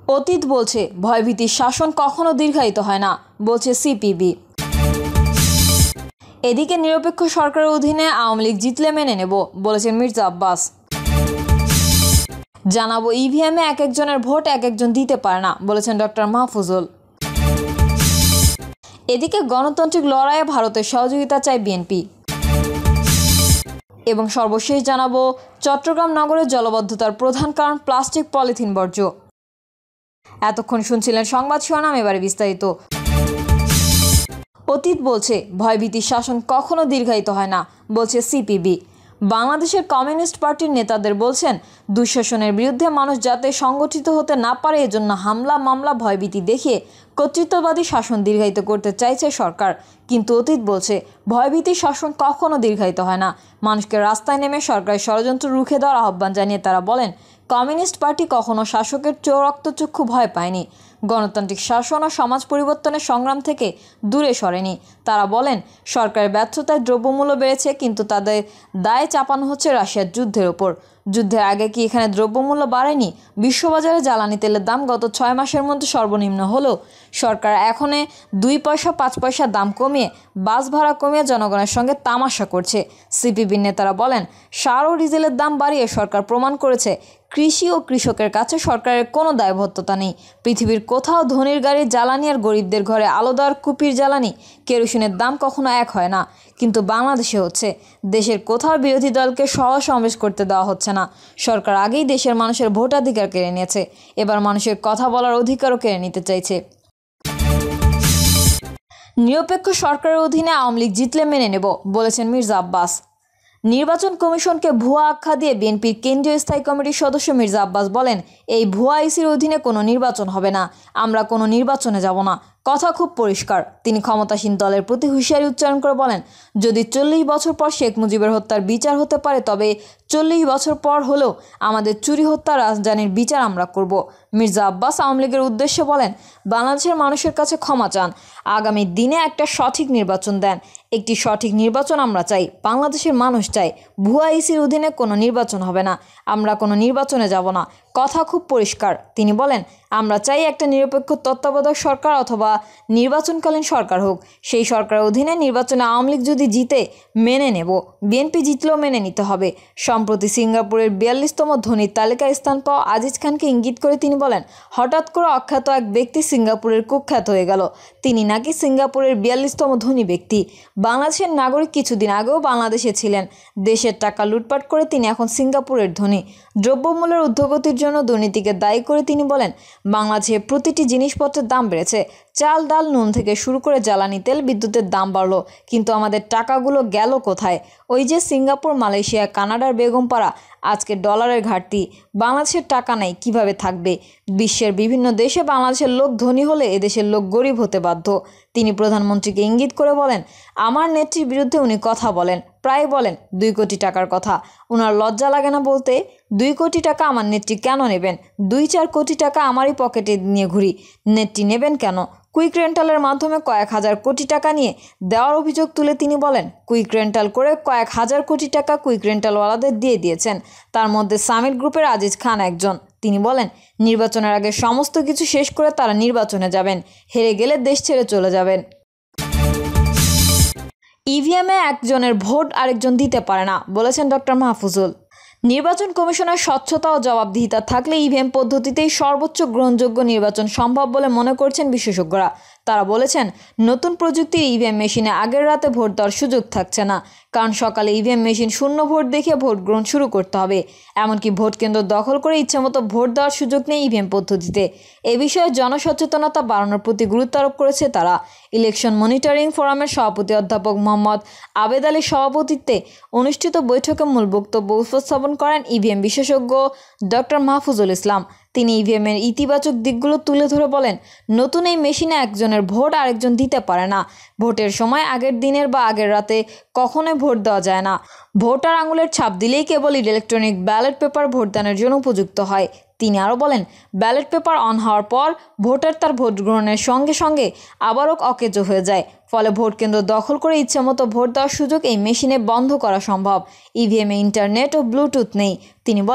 অতীত বলছে ভয়ভীতির শাসন কখনো দীর্ঘায়িত হয় না, বলছে সিপিবি। এদিকে নিরপেক্ষ সরকারের অধীনে আওয়ামী লীগ জিতলে মেনে নেব, বলেছেন মির্জা আব্বাস। জানাবো ইভিএমে এক একজনের ভোট এক একজন দিতে পারে না, বলেছেন ডক্টর মাহফুজুল। এদিকে গণতান্ত্রিক লড়াইয়ে ভারতের সহযোগিতা চায় বিএনপি। এবং সর্বশেষ জানাবো চট্টগ্রাম নগরের জলাবদ্ধতার প্রধান কারণ প্লাস্টিক পলিথিন বর্জ্য। এতক্ষণ শুনছিলেন সংবাদ শিরোনাম, এবারে বিস্তারিত। অতীত বলছে ভয়ভীতির শাসন কখনো দীর্ঘায়িত হয় না, বলছে সিপিবি। বাংলাদেশের কমিউনিস্ট পার্টির নেতাদের বলছেন দুঃশাসনের বিরুদ্ধে মানুষ যাতে সংগঠিত হতে না পারে এজন্য হামলা মামলা ভয়ভীতি দেখিয়ে কর্তৃত্ববাদী শাসন দীর্ঘায়িত করতে চাইছে সরকার। কিন্তু অতীত বলছে ভয়ভীতির শাসন কখনো দীর্ঘায়িত হয় না। মানুষকে রাস্তায় নেমে সরকারের ষড়যন্ত্র রুখে দেওয়ার আহ্বান জানিয়ে তারা বলেন কমিউনিস্ট পার্টি কখনো শাসকের রক্তচক্ষু ভয় পায়নি, গণতান্ত্রিক শাসন ও সমাজ পরিবর্তনের সংগ্রাম থেকে দূরে সরেনি। তারা বলেন সরকারের ব্যর্থতায় দ্রব্যমূল্য বেড়েছে, কিন্তু তাদের দায় চাপানো হচ্ছে রাশিয়ার যুদ্ধের ওপর। যুদ্ধের আগে কি এখানে দ্রব্যমূল্য বাড়েনি? বিশ্ববাজারে জ্বালানি তেলের দাম গত 6 মাসের মধ্যে সর্বনিম্ন হলেও সরকার এখনে 2 পয়সা 5 পয়সা দাম কমিয়ে বাস ভাড়া কমিয়ে জনগণের সঙ্গে তামাশা করছে। সিপিবির নেতারা বলেন সার ও ডিজেলের দাম বাড়িয়ে সরকার প্রমাণ করেছে কৃষি ও কৃষকের কাছে সরকারের কোনো দায়বদ্ধতা নেই। পৃথিবীর কোথাও ধনীর গাড়ির জ্বালানি আর গরিবদের ঘরে আলো দেওয়ার কুপির জ্বালানি কেরোসিনের দাম কখনো এক হয় না, কিন্তু বাংলাদেশে হচ্ছে। দেশের কোথাও বিরোধী দলকে সভা সমাবেশ করতে দেওয়া হচ্ছে না। সরকার আগেই দেশের মানুষের ভোটাধিকার কেড়ে নিয়েছে, এবার মানুষের কথা বলার অধিকারও কেড়ে নিতে চাইছে। নিরপেক্ষ সরকারের অধীনে আওয়ামী লীগ জিতলে মেনে নেব, বলেছেন মির্জা আব্বাস। নির্বাচন কমিশনকে ভুয়া আখ্যা দিয়ে বিএনপির কেন্দ্রীয় স্থায়ী কমিটির সদস্য মির্জা আব্বাস বলেন এই ভুয়া আইসির অধীনে কোনো নির্বাচন হবে না, আমরা কোনো নির্বাচনে যাব না। কথা খুব পরিষ্কার। তিনি ক্ষমতাসীন দলের প্রতি হুঁশিয়ারি উচ্চারণ করে বলেন যদি 40 বছর পর শেখ মুজিবের হত্যার বিচার হতে পারে তবে 40 বছর পর হলেও আমাদের চুরি হত্যা রাজধানীর বিচার আমরা করব। মির্জা আব্বাস আওয়ামী লীগের উদ্দেশ্যে বলেন বাংলাদেশের মানুষের কাছে ক্ষমা চান, আগামী দিনে একটা সঠিক নির্বাচন দেন। একটি সঠিক নির্বাচন আমরা চাই, বাংলাদেশের মানুষ চাই। ভুয়া আইসির অধীনে কোনো নির্বাচন হবে না, আমরা কোনো নির্বাচনে যাব না। কথা খুব পরিষ্কার। তিনি বলেন আমরা চাই একটা নিরপেক্ষ তত্ত্বাবধায়ক সরকার অথবা নির্বাচনকালীন সরকার হোক। সেই সরকারের অধীনে নির্বাচনে আওয়ামী লীগ যদি জিতে মেনে নেব, বিএনপি জিতলেও মেনে নিতে হবে। সম্প্রতি সিঙ্গাপুরের 42তম ধনীর তালিকায় স্থান পাওয়া আজিজ খানকে ইঙ্গিত করে তিনি বলেন হঠাৎ করে অখ্যাত এক ব্যক্তি সিঙ্গাপুরের কুখ্যাত হয়ে গেল। তিনি নাকি সিঙ্গাপুরের 42তম ধনী ব্যক্তি। বাংলাদেশের নাগরিক, কিছুদিন আগেও বাংলাদেশে ছিলেন। দেশের টাকা লুটপাট করে তিনি এখন সিঙ্গাপুরের ধনী। দ্রব্যমূল্যের ঊর্ধ্বগতির জন্য দুর্নীতিকে দায়ী করে তিনি বলেন বাংলাদেশে প্রতিটি জিনিসপত্রের দাম বেড়েছে। চাল ডাল নুন থেকে শুরু করে জ্বালানি তেল বিদ্যুতের দাম বাড়লো, কিন্তু আমাদের টাকাগুলো গেল কোথায়? ওই যে সিঙ্গাপুর, মালয়েশিয়া, কানাডার বেগমপাড়া, আজকে ডলারের ঘাটতি, বাংলাদেশের টাকা নেই, কিভাবে থাকবে? বিশ্বের বিভিন্ন দেশে বাংলাদেশের লোক ধনী হলে এদেশের লোক গরিব হতে বাধ্য। তিনি প্রধানমন্ত্রীকে ইঙ্গিত করে বলেন আমার নেত্রীর বিরুদ্ধে উনি কথা বলেন, প্রায় বলেন 2 কোটি টাকার কথা। ওনার লজ্জা লাগে না বলতে? 2 কোটি টাকা আমার নেত্রী কেন নেবেন? 2-4 কোটি টাকা আমারই পকেটে নিয়ে ঘুরি, নেত্রী নেবেন কেন? কুইক রেন্টালের মাধ্যমে কয়েক হাজার কোটি টাকা নিয়ে দেওয়ার অভিযোগ তুলে তিনি বলেন কুইক রেন্টাল করে কয়েক হাজার কোটি টাকা কুইক রেন্টালওয়ালাদের দিয়ে দিয়েছেন, তার মধ্যে সামিট গ্রুপের আজিজ খান একজন। তিনি বলেন নির্বাচনের আগে সমস্ত কিছু শেষ করে তারা নির্বাচনে যাবেন, হেরে গেলে দেশ ছেড়ে চলে যাবেন। ইভিএমে একজনের ভোট আরেকজন দিতে পারে না, বলেছেন ডক্টর মাহফুজুল। নির্বাচন কমিশনের স্বচ্ছতা ও জবাবদিহিতা থাকলে ইভিএম পদ্ধতিতেই সর্বোচ্চ গ্রহণযোগ্য নির্বাচন সম্ভব বলে মনে করছেন বিশেষজ্ঞরা। তারা বলেছেন নতুন প্রযুক্তির ইভিএম মেশিনে আগের রাতে ভোট দেওয়ার সুযোগ থাকছে না, কারণ সকালে ইভিএম মেশিন শূন্য ভোট দেখে ভোট গ্রহণ শুরু করতে হবে। এমনকি ভোট কেন্দ্র দখল করে ইচ্ছামতো ভোট দেওয়ার সুযোগ নেই ইভিএম পদ্ধতিতে। এ বিষয়ে জনসচেতনতা বাড়ানোর প্রতি গুরুত্ব আরোপ করেছে তারা। ইলেকশন মনিটরিং ফোরামের সভাপতি অধ্যাপক মোহাম্মদ আবেদ আলীর সভাপতিত্বে অনুষ্ঠিত বৈঠকে মূল বক্তব্য উপস্থাপন করেন ইভিএম বিশেষজ্ঞ ডক্টর মাহফুজুল ইসলাম। তিনি ইভিএমের ইতিবাচক দিকগুলো তুলে ধরে বলেন নতুন এই মেশিনে একজনের ভোট আরেকজন দিতে পারে না। ভোটের সময় আগের দিনের বা আগের রাতে কখনোই ভোট দেওয়া যায় না। ভোটার আঙুলের ছাপ দিলেই কেবল ইলেকট্রনিক ব্যালট পেপার ভোটদানের জন্য উপযুক্ত হয়। তিনি আরও বলেন ব্যালট পেপার অন হওয়ার পর ভোটার তার ভোট গ্রহণের সঙ্গে সঙ্গে আবারও অকেজো হয়ে যায়, ফলে ভোট কেন্দ্র দখল করে ইচ্ছামতো ভোট দেওয়ার সুযোগ এই মেশিনে বন্ধ করা সম্ভব। ইভিএমে ইন্টারনেট ও ব্লুটুথ নেই। তিনি বলেন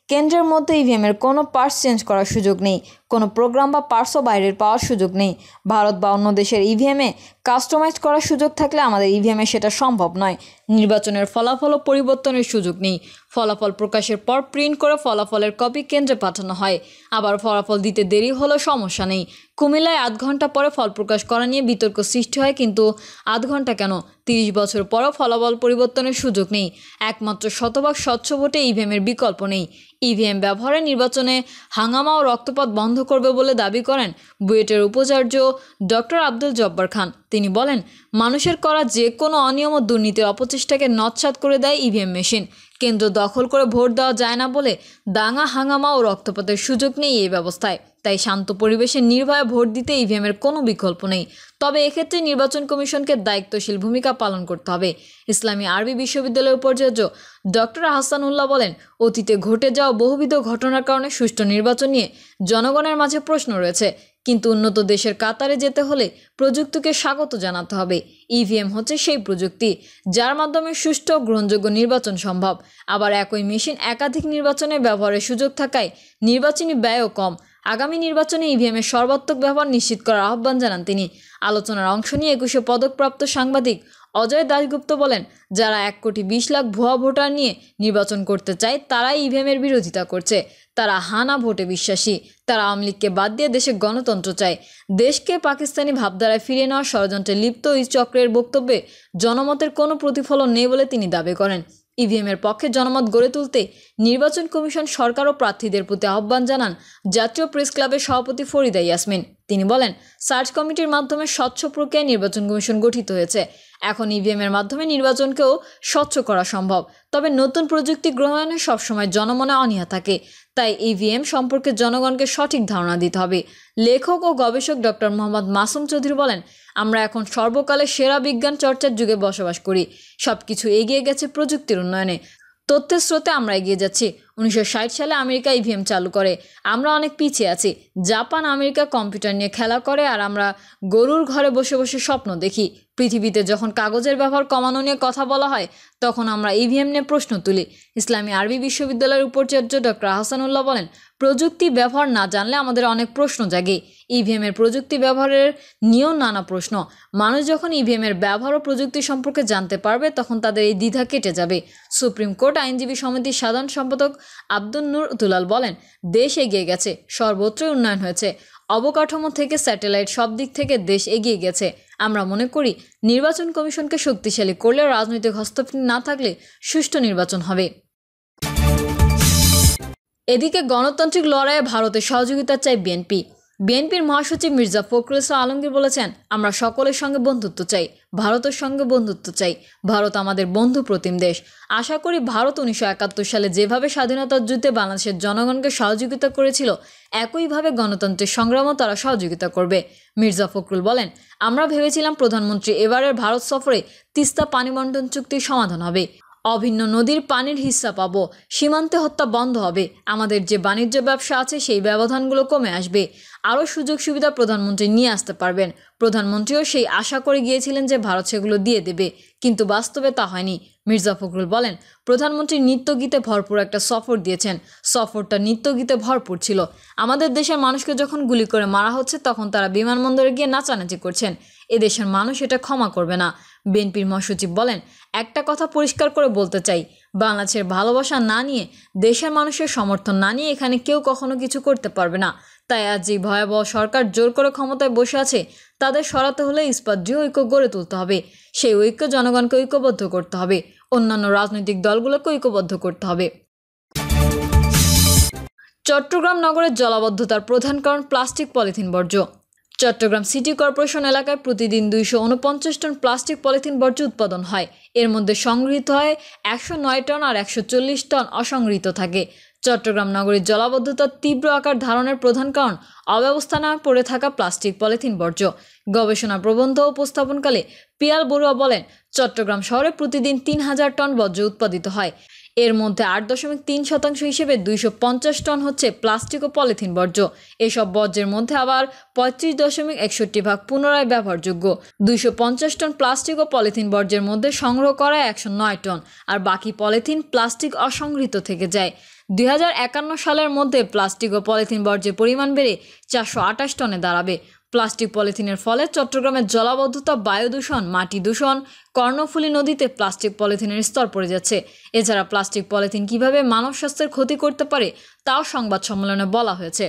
কেন্দ্রের মধ্যে ইভিএমের কোনো পার্টস চেঞ্জ করার সুযোগ নেই, কোনো প্রোগ্রাম বা পার্টসও বাইরের পাওয়ার সুযোগ নেই। ভারত বা অন্য দেশের ইভিএমে কাস্টমাইজ করার সুযোগ থাকলে আমাদের ইভিএমে সেটা সম্ভব নয়। নির্বাচনের ফলাফলও পরিবর্তনের সুযোগ নেই। ফলাফল প্রকাশের পর প্রিন্ট করে ফলাফলের কপি কেন্দ্রে পাঠানো হয়। আবার ফলাফল দিতে দেরি হলেও সমস্যা নেই। কুমিল্লায় 8 ঘন্টা পরে ফল প্রকাশ করা নিয়ে বিতর্ক সৃষ্টি হয়, কিন্তু 8 ঘন্টা কেন? 30 বছর পরও ফলাফল পরিবর্তনের সুযোগ নেই। একমাত্র শতভাগ স্বচ্ছ ভোটে ইভিএমের বিকল্প নেই। ইভিএম ব্যবহারে নির্বাচনে হাঙ্গামা ও রক্তপাত বন্ধ করবে বলে দাবি করেন বুয়েটের উপাচার্য ডক্টর আব্দুল জব্বার খান। তিনি বলেন, মানুষের করা যে কোনো অনিয়ম ও দুর্নীতির অপচেষ্টাকে নৎসাৎ করে দেয় ইভিএম মেশিন। কেন্দ্র দখল করে ভোট দেওয়া যায় না বলে দাঙ্গা, হাঙ্গামা ও রক্তপাতের সুযোগ নেই এই ব্যবস্থায়। তাই শান্ত পরিবেশে নির্ভয়ে ভোট দিতে ইভিএমের কোনো বিকল্প নেই। তবে এক্ষেত্রে নির্বাচন কমিশনকে দায়িত্বশীল ভূমিকা পালন করতে হবে। ইসলামী আরবি বিশ্ববিদ্যালয়ের উপাচার্য ডক্টর আহসানুল্লাহ বলেন, অতীতে ঘটে যাওয়া বহুবিধ ঘটনার কারণে সুষ্ঠু নির্বাচন নিয়ে জনগণের মাঝে প্রশ্ন রয়েছে। কিন্তু উন্নত দেশের কাতারে যেতে হলে প্রযুক্তিকে স্বাগত জানাতে হবে। ইভিএম হচ্ছে সেই প্রযুক্তি যার মাধ্যমে সুষ্ঠু ও গ্রহণযোগ্য নির্বাচন সম্ভব। আবার একই মেশিন একাধিক নির্বাচনে ব্যবহারের সুযোগ থাকায় নির্বাচনী ব্যয়ও কম। আগামী নির্বাচনে ইভিএমের সর্বাত্মক ব্যবহার নিশ্চিত করার আহ্বান জানান তিনি। আলোচনার অংশ নিয়ে 21 পদকপ্রাপ্ত সাংবাদিক অজয় দাশগুপ্ত বলেন, যারা 1,20,00,000 ভুয়া ভোটার নিয়ে নির্বাচন করতে চায় তারাই ইভিএমের বিরোধিতা করছে। তারা হানা ভোটে বিশ্বাসী। তারা আওয়ামী লীগকে বাদ দিয়ে দেশে গণতন্ত্র চায়। দেশকে পাকিস্তানি ভাবধারায় ফিরিয়ে নেওয়ার ষড়যন্ত্রে লিপ্ত এই চক্রের বক্তব্যে জনমতের কোনো প্রতিফলন নেই বলে তিনি দাবি করেন। ইভিএমের পক্ষে জনমত গড়ে তুলতে নির্বাচন কমিশন, সরকার ও প্রার্থীদের প্রতি আহ্বান জানান জাতীয় প্রেস ক্লাবের সভাপতি ফরিদা ইয়াসমিন। তিনি বলেন, সার্চ কমিটির মাধ্যমে স্বচ্ছ প্রক্রিয়ায় নির্বাচন কমিশন গঠিত হয়েছে। এখন ইভিএমের মাধ্যমে নির্বাচনকেও স্বচ্ছ করা সম্ভব। তবে নতুন প্রযুক্তি গ্রহণে সবসময় জনমনে অনীহা থাকে। তাই ইভিএম সম্পর্কে জনগণকে সঠিক ধারণা দিতে হবে। লেখক ও গবেষক ডক্টর মোহাম্মদ মাসুম চৌধুরী বলেন, আমরা এখন সর্বকালের সেরা বিজ্ঞান চর্চার যুগে বসবাস করি। সবকিছু এগিয়ে গেছে প্রযুক্তির উন্নয়নে। তথ্যের স্রোতে আমরা এগিয়ে যাচ্ছি। 1960 সালে আমেরিকা ইভিএম চালু করে। আমরা অনেক পিছিয়ে আছি। জাপান, আমেরিকা কম্পিউটার নিয়ে খেলা করে, আর আমরা গরুর ঘরে বসে বসে স্বপ্ন দেখি। পৃথিবীতে যখন কাগজের ব্যবহার কমানো নিয়ে কথা বলা হয়, তখন আমরা ইভিএম নিয়ে প্রশ্ন তুলি। ইসলামী আরবি বিশ্ববিদ্যালয়ের উপাচার্য ডক্টর আহসানুল্লাহ বলেন, প্রযুক্তি ব্যবহার না জানলে আমাদের অনেক প্রশ্ন জাগে। ইভিএমের প্রযুক্তি ব্যবহারের নিয়েও নানা প্রশ্ন। মানুষ যখন ইভিএমের ব্যবহার ও প্রযুক্তি সম্পর্কে জানতে পারবে, তখন তাদের এই দ্বিধা কেটে যাবে। সুপ্রিম কোর্ট আইনজীবী সমিতির সাধারণ সম্পাদক আব্দুল নূর দুলাল বলেন, দেশ এগিয়ে গেছে, সর্বত্রই উন্নয়ন হয়েছে। অবকাঠামো থেকে স্যাটেলাইট, সব দিক থেকে দেশ এগিয়ে গেছে। আমরা মনে করি নির্বাচন কমিশনকে শক্তিশালী করলে, রাজনৈতিক হস্তক্ষেপ না থাকলে সুষ্ঠু নির্বাচন হবে। এদিকে গণতান্ত্রিক লড়াইয়ে ভারতের সহযোগিতা চায় বিএনপি। বিএনপির মহাসচিব মির্জা ফখরুল ইসলাম আলমগীর বলেছেন, আমরা সকলের সঙ্গে বন্ধুত্ব চাই, ভারতের সঙ্গে বন্ধুত্ব চাই। ভারত আমাদের বন্ধু প্রতিম দেশ। আশা করি ভারত 1971 সালে যেভাবে স্বাধীনতার যুদ্ধে বাংলাদেশের জনগণকে সহযোগিতা করেছিল, একইভাবে গণতন্ত্রের সংগ্রামও তারা সহযোগিতা করবে। মির্জা ফখরুল বলেন, আমরা ভেবেছিলাম প্রধানমন্ত্রী এবারের ভারত সফরে তিস্তা পানি বন্টন চুক্তির সমাধান হবে। অভিন্ন নদীর পানির হিস্সা পাবো। সীমান্তে হত্যা বন্ধ হবে। আমাদের যে বাণিজ্য ব্যবসা আছে সেই ব্যবধানগুলো কমে আসবে। আরও সুযোগ সুবিধা প্রধানমন্ত্রী নিয়ে আসতে পারবেন। প্রধানমন্ত্রীও সেই আশা করে গিয়েছিলেন যে ভারত সেগুলো দিয়ে দেবে, কিন্তু বাস্তবে তা হয়নি। মির্জা ফখরুল বলেন, প্রধানমন্ত্রী নৃত্যগীতে ভরপুর একটা সফর দিয়েছেন। সফরটা নৃত্যগীতে ভরপুর ছিল। আমাদের দেশের মানুষকে যখন গুলি করে মারা হচ্ছে, তখন তারা বিমানবন্দরে গিয়ে নাচানাচি করছেন। এদেশের মানুষ এটা ক্ষমা করবে না। বিএনপির মহাসচিব বলেন, একটা কথা পরিষ্কার করে বলতে চাই, বাংলাদেশের ভালোবাসা না নিয়ে, দেশের মানুষের সমর্থন না নিয়ে এখানে কেউ কখনো কিছু করতে পারবে না। তাই আজ যে ভয়াবহ সরকার জোর করে ক্ষমতায় বসে আছে, তাদের সরাতে হলে ইস্পাত দৃঢ় ঐক্য গড়ে তুলতে হবে। সেই ঐক্য জনগণকে ঐক্যবদ্ধ করতে হবে। অন্যান্য রাজনৈতিক দলগুলোকে ঐক্যবদ্ধ করতে হবে। চট্টগ্রাম নগরের জলাবদ্ধতার প্রধান কারণ প্লাস্টিক, পলিথিন বর্জ্য। চট্টগ্রাম সিটি কর্পোরেশন এলাকায় প্রতিদিন 249 টন প্লাস্টিক, পলিথিন বর্জ্য উৎপাদন হয়। এর মধ্যে সংগৃহীত হয় 109 টন আর 140 টন অসংগৃহীত থাকে। চট্টগ্রাম নগরীর জলাবদ্ধতার তীব্র আকার ধারণের প্রধান কারণ অব্যবস্থায় পড়ে থাকা প্লাস্টিক, পলিথিন বর্জ্য। গবেষণা প্রবন্ধ উপস্থাপনকালে পিয়াল বড়ুয়া বলেন, চট্টগ্রাম শহরে প্রতিদিন 3000 টন বর্জ্য উৎপাদিত হয়। এর মধ্যে 8.3% হিসেবে 250 টন হচ্ছে প্লাস্টিক ও পলিথিন বর্জ্য। এসব বর্জ্যের মধ্যে আবার 35.61% পুনরায় ব্যবহারযোগ্য। 250 টন প্লাস্টিক ও পলিথিন বর্জ্যের মধ্যে সংগ্রহ করা 109 টন, আর বাকি পলিথিন, প্লাস্টিক অসংগৃহীত থেকে যায়। 2051 সালের মধ্যে প্লাস্টিক ও পলিথিন বর্জ্যের পরিমাণ বেড়ে 428 টনে দাঁড়াবে। প্লাস্টিক পলিথিনের ফলে চট্টগ্রামের জলাবদ্ধতা, বায়ু দূষণ, মাটি দূষণ, কর্ণফুলী নদীতে প্লাস্টিক পলিথিনের স্তর পড়ে যাচ্ছে। এছাড়া প্লাস্টিক পলিথিন কিভাবে মানব স্বাস্থ্যের ক্ষতি করতে পারে তাও সংবাদ সম্মেলনে বলা হয়েছে।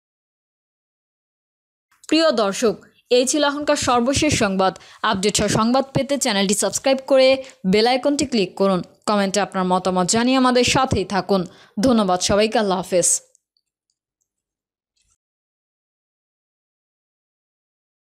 প্রিয় দর্শক, এই ছিল এখনকার সর্বশেষ সংবাদ। আপডেট সহ সংবাদ পেতে চ্যানেলটি সাবস্ক্রাইব করে বেল আইকনটি ক্লিক করুন। কমেন্টে আপনার মতামত জানিয়ে আমাদের সাথেই থাকুন। ধন্যবাদ সবাইকে। আল্লাহ হাফেজ।